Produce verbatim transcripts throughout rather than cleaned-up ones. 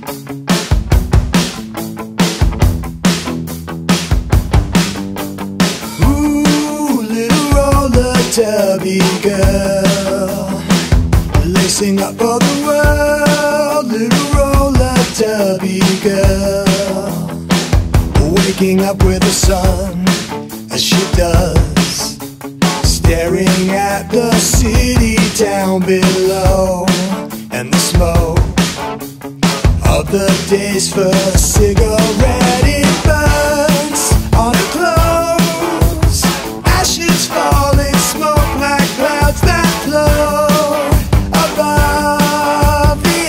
Ooh, little roller derby girl, lacing up for the world. Little roller derby girl, waking up with the sun as she does, staring at the city down below, and the smoke of the day's first cigarette, it burns on her clothes. Ashes falling, smoke like clouds that float above the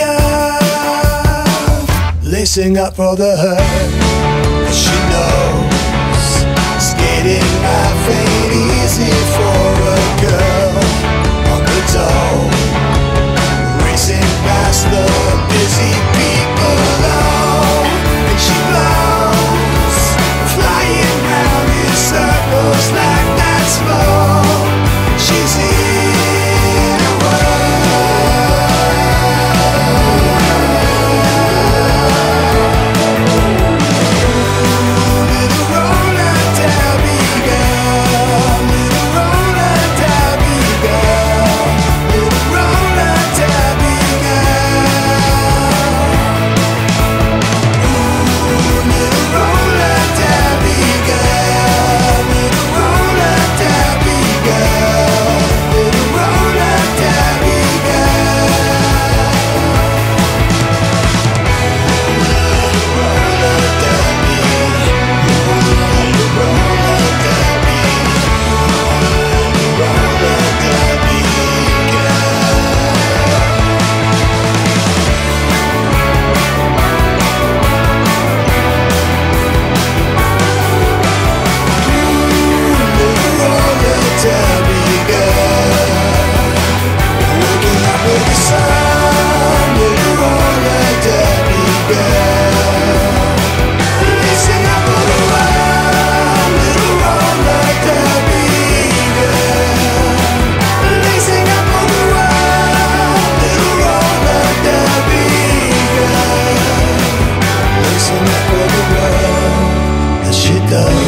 earth, lacing up for the hurt. She knows skating life ain't easy for a girl on the dome, racing past the busy people alone. And she blows, flying round in circles like that smoke. She's in a little roller derby girl, little roller derby girl, little roller derby girl. Ooh, little roller derby girl, little roller derby girl, little roller derby girl. Little roller derby, little roller derby, roller derby little roller derby girl, waking up with the sun. Little roller derby girl, racing up for the world. Little roller derby girl, racing up for the world. Little roller derby girl, racing up for the world, as she does.